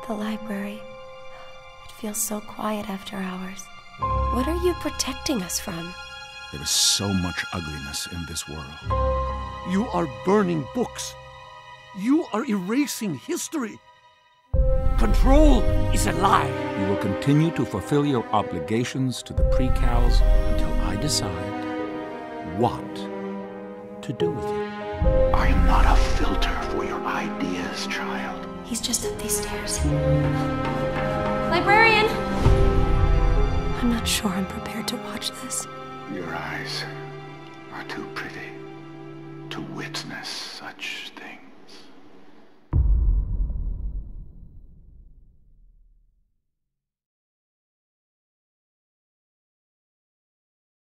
The library. It feels so quiet after hours. What are you protecting us from? There is so much ugliness in this world. You are burning books. You are erasing history. Control is a lie. You will continue to fulfill your obligations to the pre-cals until I decide what to do with you. I am not a filter for your ideas, child. He's just up these stairs. Librarian! I'm not sure I'm prepared to watch this. Your eyes are too pretty to witness such things.